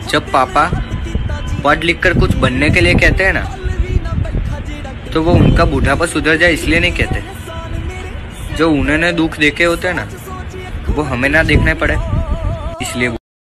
जब पापा पढ़ लिख कर कुछ बनने के लिए कहते हैं ना, तो वो उनका बुढ़ापा सुधर जाए इसलिए नहीं कहते। जो उन्होंने दुख देखे होते हैं ना, वो हमें ना देखने पड़े इसलिए।